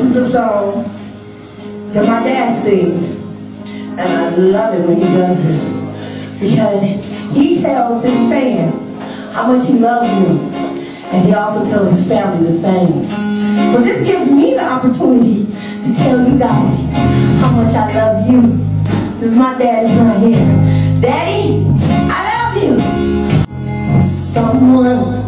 is the song that my dad sings. And I love it when he does this, because he tells his fans how much he loves you, and he also tells his family the same. So this gives me the opportunity to tell you guys how much I love you. This is my daddy right here. Daddy, I love you. Someone